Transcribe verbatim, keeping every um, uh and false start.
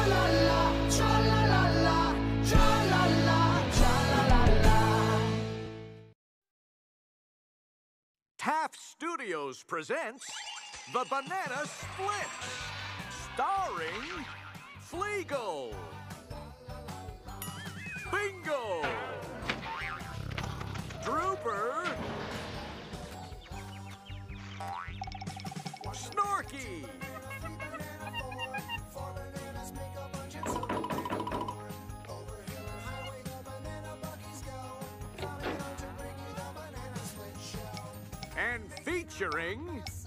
Tra-la-la, tra-la-la-la, tra-la-la, tra-la-la-la. Taft Studios presents The Banana Splits, starring Fleagle, Bingo, Drooper, Snorky, and featuring